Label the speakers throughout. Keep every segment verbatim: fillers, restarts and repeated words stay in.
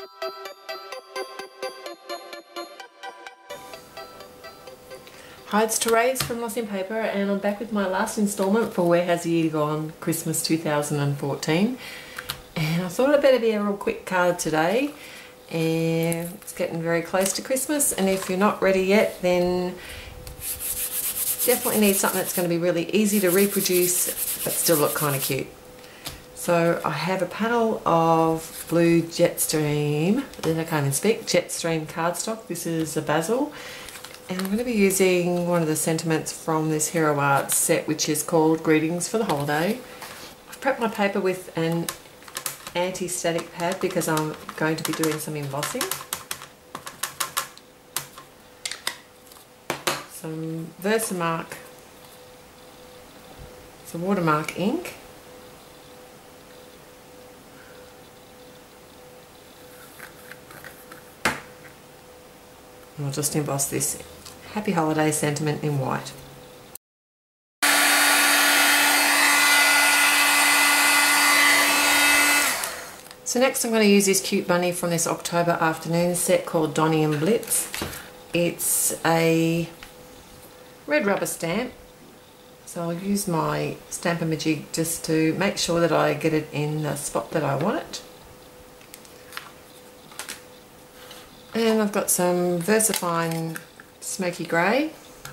Speaker 1: Hi, it's Therese from Lost in Paper, and I'm back with my last instalment for Where Has the Year Gone Christmas two thousand fourteen. And I thought I'd better be a real quick card today. And it's getting very close to Christmas, and if you're not ready yet, then definitely need something that's going to be really easy to reproduce but still look kind of cute. So I have a panel of blue Jetstream, I can't even speak, Jetstream cardstock. This is a basil. And I'm going to be using one of the sentiments from this Hero Arts set, which is called Greetings for the Holiday. I've prepped my paper with an anti-static pad because I'm going to be doing some embossing. Some Versamark, some watermark ink. And I'll just emboss this Happy Holiday sentiment in white. So next I'm going to use this cute bunny from this October afternoon set called Donny and Blitz. It's a red rubber stamp, so I'll use my Stamp-A-Majig just to make sure that I get it in the spot that I want it. And I've got some VersaFine Smoky Grey.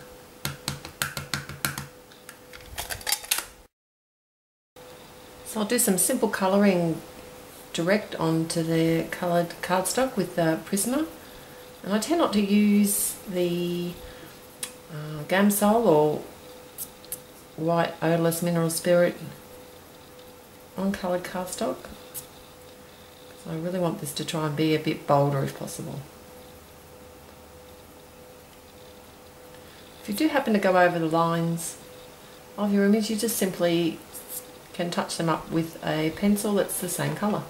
Speaker 1: So I'll do some simple colouring direct onto the coloured cardstock with the Prisma. And I tend not to use the uh, Gamsol or white odorless mineral spirit on coloured cardstock. So I really want this to try and be a bit bolder if possible. If you do happen to go over the lines of your image, you just simply can touch them up with a pencil that's the same colour.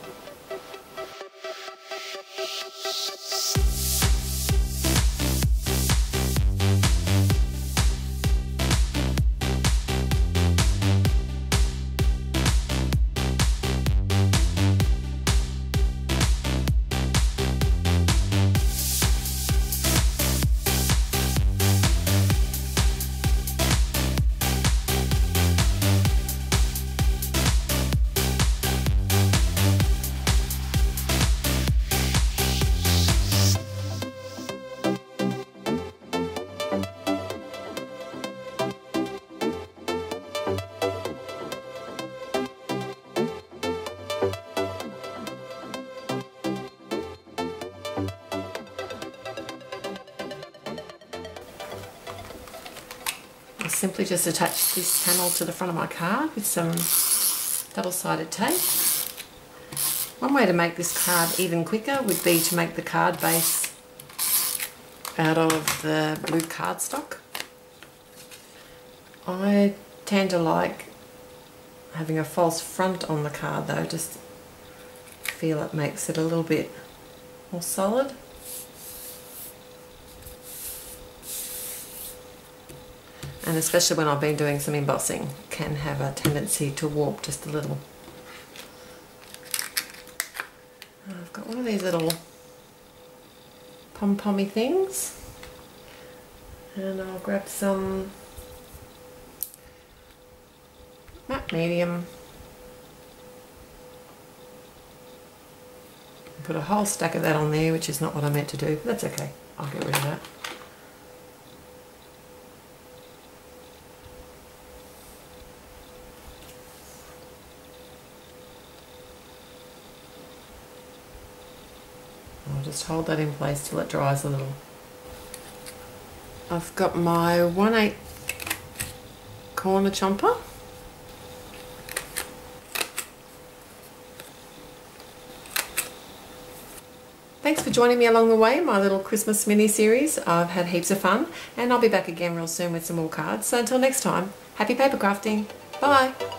Speaker 1: Simply just attach this panel to the front of my card with some double-sided tape. One way to make this card even quicker would be to make the card base out of the blue cardstock. I tend to like having a false front on the card though, just feel it makes it a little bit more solid. And especially when I've been doing some embossing, can have a tendency to warp just a little. I've got one of these little pom-pommy things, and I'll grab some matte medium, put a whole stack of that on there, which is not what I meant to do, but that's okay, I'll get rid of that. I'll just hold that in place till it dries a little. I've got my one eighth corner chomper. Thanks for joining me along the way in my little Christmas mini series. I've had heaps of fun, and I'll be back again real soon with some more cards. So until next time, happy paper crafting. Bye!